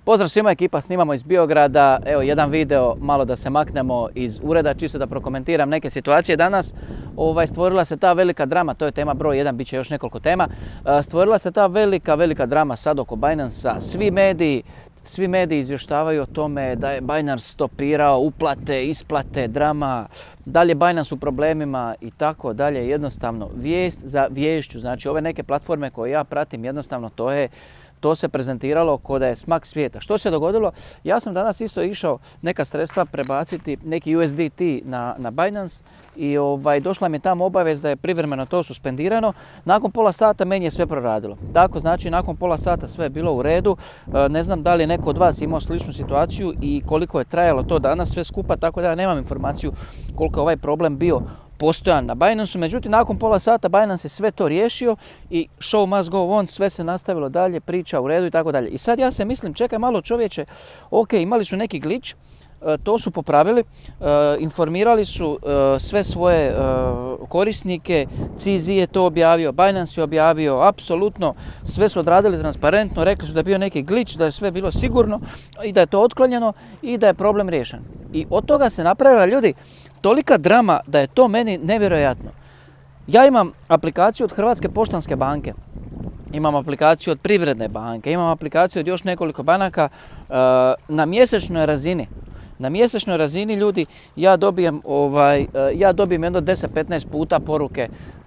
Pozdrav svima, ekipa, snimamo iz Biograda. Evo jedan video, malo da se maknemo iz ureda, čisto da prokomentiram neke situacije danas. Stvorila se ta velika drama, to je tema broj 1, bit će još nekoliko tema. Stvorila se ta velika drama sad oko Binance-a. Svi mediji izvještavaju o tome da je Binance stopirao uplate, isplate, drama, da li je Binance u problemima i tako dalje. Jednostavno, vijest za viješću, znači ove neke platforme koje ja pratim, jednostavno to se prezentiralo kao da je smak svijeta. Što se dogodilo? Ja sam danas isto išao neka sredstva prebaciti, neki USDT na Binance i došla mi je tamo obavijest da je privremeno to suspendirano. Nakon pola sata meni je sve proradilo. Tako, znači nakon pola sata sve je bilo u redu. Ne znam da li je neko od vas imao sličnu situaciju i koliko je trajalo to danas sve skupa, tako da ja nemam informaciju koliko je ovaj problem bio postojan na Binance-u. Međutim, nakon pola sata Binance je sve to riješio i show must go on, sve se nastavilo dalje, priča u redu i tako dalje. I sad ja se mislim, čekaj malo čovječe, ok, imali su neki glitch, to su popravili, informirali su sve svoje korisnike, CZ je to objavio, Binance je objavio, apsolutno sve su odradili transparentno, rekli su da je bio neki glitch, da je sve bilo sigurno i da je to otklonjeno i da je problem riješen. I od toga se napravila, ljudi, tolika drama da je to meni nevjerojatno. Ja imam aplikaciju od Hrvatske poštanske banke, imam aplikaciju od Privredne banke, imam aplikaciju od još nekoliko banaka na mjesečnoj razini. Na mjesečnoj razini, ljudi, ja dobijem jedno 10-15 puta poruke.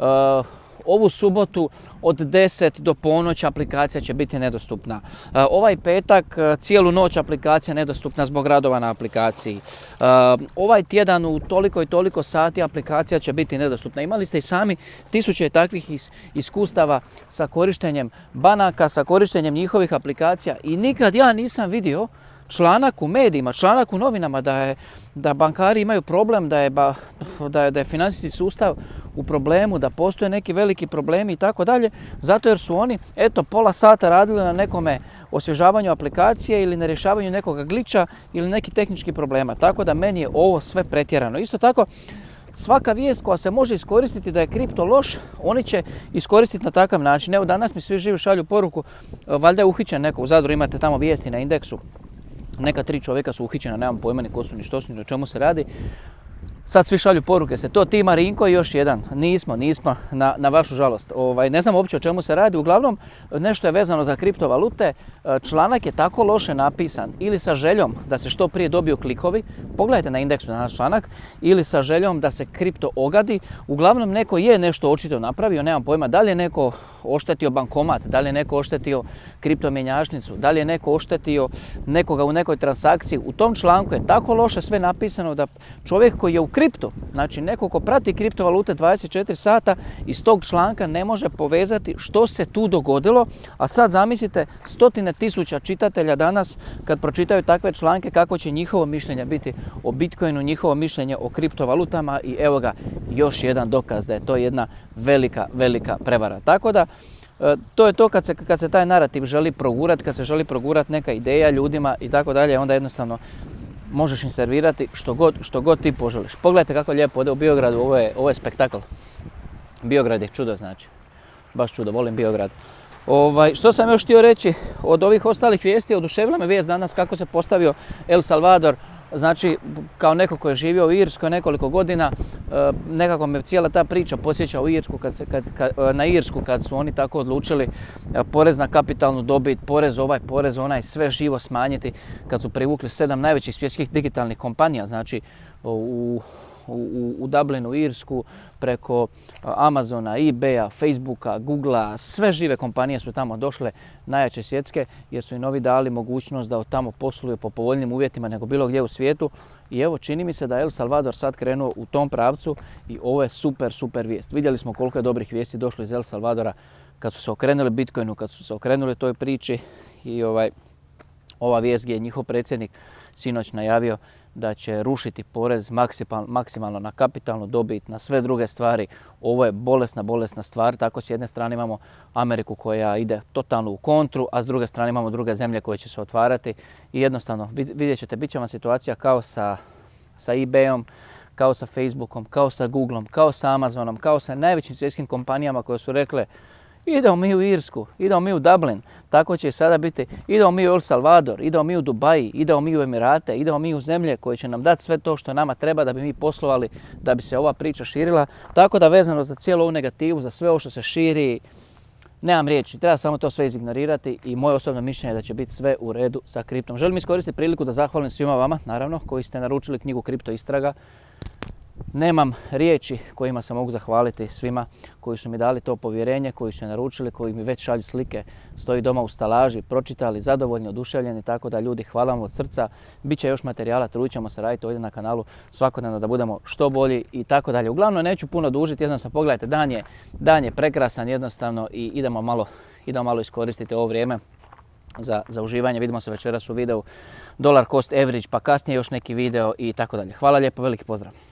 Ovu subotu od 10 do ponoć aplikacija će biti nedostupna. Ovaj petak cijelu noć aplikacija nedostupna zbog radova na aplikaciji. Ovaj tjedan u toliko i toliko sati aplikacija će biti nedostupna. Imali ste i sami tisuće takvih iskustava sa korištenjem banaka, sa korištenjem njihovih aplikacija i nikad ja nisam vidio članak u medijima, članak u novinama da bankari imaju problem, da je financijski sustav u problemu, da postoje neki veliki problemi i tako dalje, zato jer su oni, pola sata radili na nekome osvježavanju aplikacije ili na rješavanju nekoga gliča ili nekih tehničkih problema. Tako da meni je ovo sve pretjerano. Isto tako, svaka vijest koja se može iskoristiti da je kripto loš, oni će iskoristiti na takav način. Evo danas mi svi živi šalju poruku, valjda je uhićen neko, u Zadru imate tamo vijesti na Indeksu. Neka 3 čovjeka su uhićena, nemam pojma ni ko su, ni što su, ni o čemu se radi. Sad svi šalju poruke, se to ti Marinko i još jedan. Nismo, na vašu žalost. Ne znam uopće o čemu se radi. Uglavnom, nešto je vezano za kriptovalute. Članak je tako loše napisan ili sa željom da se što prije dobiju klikovi. Pogledajte na Indeksu na naš članak. Ili sa željom da se kripto ogadi. Uglavnom, neko je nešto očito napravio, nemam pojma da li je neko oštetio bankomat, da li je neko oštetio kriptomjenjačnicu, da li je neko oštetio nekoga u nekoj transakciji. U tom članku je tako loše sve napisano da čovjek koji je u kriptu, znači neko ko prati kriptovalute 24 sata, iz tog članka ne može povezati što se tu dogodilo. A sad zamislite 100.000 čitatelja danas kad pročitaju takve članke kako će njihovo mišljenje biti o Bitcoinu, njihovo mišljenje o kriptovalutama i evo ga još jedan dokaz da je to jedna velika prevara. Tako da to je to kad se taj narativ želi progurati, kad se želi progurati neka ideja ljudima i tako dalje, onda jednostavno možeš im servirati što god ti poželiš. Pogledajte kako lijepo ode u Biogradu, ovo je spektakl. Biograd je čudo, znači. Baš čudo, volim Biograd. Što sam još htio reći od ovih ostalih vijesti, oduševila me vijest danas kako se postavio El Salvador. Znači, kao neko ko je živio u Irskoj nekoliko godina, nekako me cijela ta priča podsjeća u Irsku, na Irsku kad su oni tako odlučili porez na kapitalnu dobit, porez ovaj, porez onaj, sve živo smanjiti, kad su privukli 7 najvećih svjetskih digitalnih kompanija, znači u Dublinu, Irsku, preko Amazona, eBaya, Facebooka, Googlea, sve žive kompanije su tamo došle, najjače svjetske, jer su im novi dali mogućnost da od tamo posluju po povoljnim uvjetima nego bilo gdje u svijetu. I evo, čini mi se da je El Salvador sad krenuo u tom pravcu i ovo je super vijest. Vidjeli smo koliko je dobrih vijesti došlo iz El Salvadora kad su se okrenuli Bitcoinu, kad su se okrenuli toj priči i ova vijest gdje je njihov predsjednik sinoć najavio da će rušiti porez maksimalno na kapitalnu dobit, na sve druge stvari. Ovo je bolesna stvar. Tako s jedne strane imamo Ameriku koja ide totalno u kontru, a s druge strane imamo druge zemlje koje će se otvarati. I jednostavno, vidjet ćete, bit će vam situacija kao sa eBayom, kao sa Facebookom, kao sa Googleom, kao sa Amazonom, kao sa najvećim svjetskim kompanijama koje su rekle Idemo mi u Irsku, idemo mi u Dublin, tako će i sada biti. Idemo mi u El Salvador, idemo mi u Dubai, idemo mi u Emirate, idemo mi u zemlje koje će nam dati sve to što nama treba da bi mi poslovali, da bi se ova priča širila. Tako da vezano za cijelu ovu negativu, za sve ovo što se širi, nemam riječi, treba samo to sve izignorirati i moje osobno mišljenje je da će biti sve u redu sa kriptom. Želim iskoristiti priliku da zahvalim svima vama, naravno, koji ste naručili knjigu Kripto istraga. Nemam riječi kojima se mogu zahvaliti svima koji su mi dali to povjerenje, koji su je naručili, koji mi već šalju slike, stoji doma u stalaži, pročitali, zadovoljni, oduševljeni, tako da ljudi, hvala vam od srca. Biće još materijala, trudit ćemo se raditi ovdje na kanalu svakodnevno da budemo što bolji i tako dalje. Uglavnom neću puno dužiti, jednostavno pogledajte, dan je prekrasan jednostavno i idemo malo iskoristiti ovo vrijeme za uživanje. Vidimo se večeras u videu Dollar Cost Average, pa kasnije još neki video i tako dalje. Hvala lijepo, veliki pozdrav.